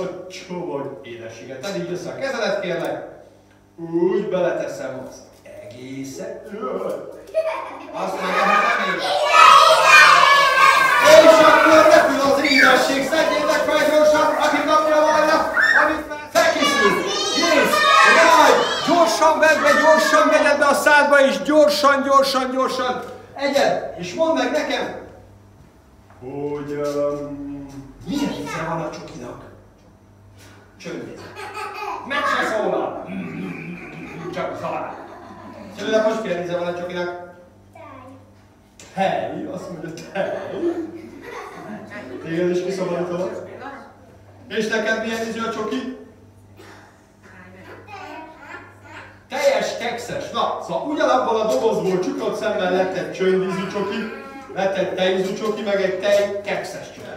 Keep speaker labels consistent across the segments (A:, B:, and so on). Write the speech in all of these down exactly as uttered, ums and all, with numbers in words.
A: a csomag édességet. Tedd így össze a kezedet, kérlek. Úgy beleteszem az egészet. Azt megehetem én. És akkor repül az édesség. Szedjétek fel gyorsan, aki kapja volna, amit felkészül. Kész! Jaj! Gyorsan vedd be, gyorsan vegyed be a szádba, és gyorsan, gyorsan, gyorsan egyed. És mondd meg nekem, hogy um, milyen íze van a csokinak? Csöndéz. Meg se szólal. Csak szalál. Szülőnek most milyen íze van a csokinak? Hely, azt mondja, hely. Téged is kiszabadítalak. És neked milyen ízű a csoki? Teljes kekszes. Na, szóval ugyanabban a dobozból csukott szemmel lett egy csöndízű csoki, lett egy tejízű csoki, meg egy tej kekszes csoki.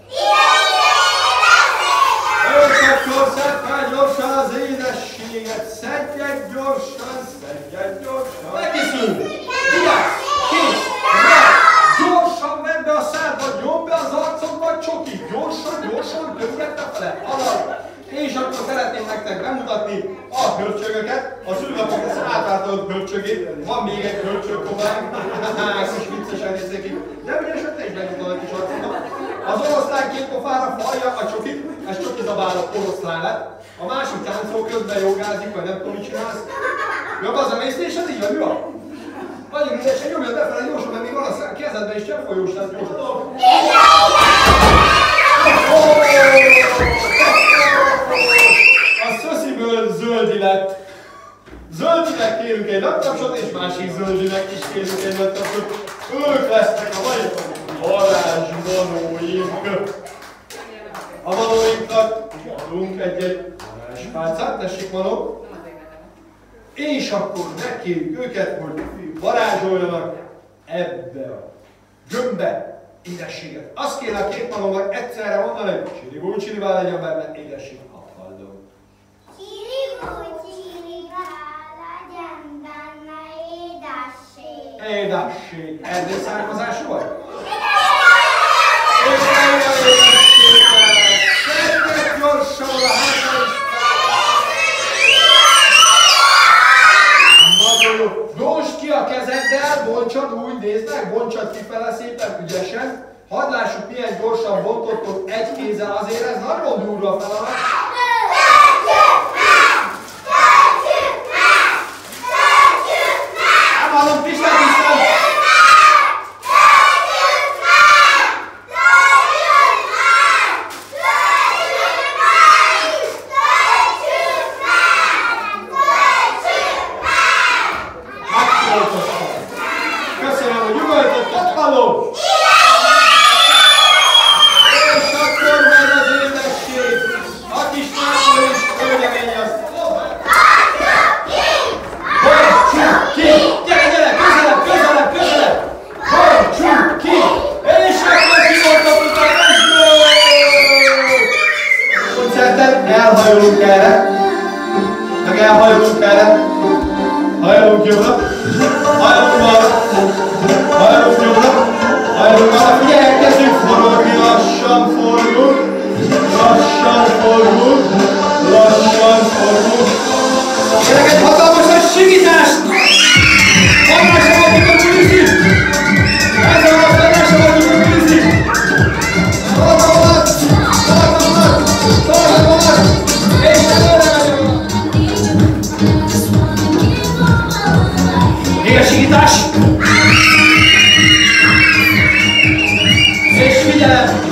A: És akkor szedd fel gyorsan az édességet. Szedjed gyorsan, szedjed gyorsan. Megkészül! Vigyázz! Kész! Gyorsan vedd be a szádba, nyomd be az arcodba, csoki! Gyorsan, gyorsan, döngette fele, alap! És akkor szeretném nektek bemutatni a hölcsögöket, a szülőnapok ezt átváltott hölcsögét. Van még egy hölcsögkovánk, ezt is viccesen nézzék ki. De ügyesen te is benyújtod a kis arcodba. Az oroszlán két pofára falja a csokit, ez csokizabáló oroszlán lett. A másik táncol közben jogázik, vagy nem tudom, mit csinálsz. Jobb az a mésztésed, így vagy mi van? Nagyon ügyesen nyomjad befele gyorsan, mert még van a kezedben is cseppfolyós lesz gyorsan. A szösziből zöldi lett. Zöldinek kérünk egy naptapsot, és másik zöldinek is kérünk egy naptapsot. Ők lesznek a mai varázsmanóink. A manóinknak adunk egy-egy varázspálcát, tessék manó. És akkor megkérjük őket, hogy varázsoljanak ebbe a gömbbe édességet. Azt kéne a két manónak egyszerre mondani, hogy csiribú csiribál legyen benne édesség. Hallom.
B: Csiribú csiribál legyen benne édesség.
A: Édesség. Erdély származású vagy? És legyen édességgel. Szedjed gyorsan a hátra is. Nagyon jó. Bontsd ki a kezeddel, bontsad úgy, nézd meg, bontsad kifele szépen ügyesen. Hadd lássuk, milyen gyorsan bontottok egy kézzel, azért ez nagyon durva feladat. Nem hallom, Pista, Pista! Köszönöm, hogy nyugodtottak, hallom! És akkor megy az édesség! A kis nápol is hölgyemény azt! Bontsuk ki! Gyere, gyere! Közelebb, közelebb, közelebb! Bontsuk ki! És akkor kimondtam utána is! Koncerten elhajolunk erre, meg elhajolunk erre, hajolunk jobbra, hajolunk balra, hajolunk jobbra, hajolunk balra, figyelj, elkezdjük forogni, lassan forgunk, lassan forgunk, lassan forgunk. Kérlek egy hatalmas nagy sikítást! Hallásra vagyunk a bűzik! Ezzel a hallásra vagyunk a bűzik! Tartalmat! Tartalmat! Tartalmat! És előre megyünk! Még a sikítás! És figyelem!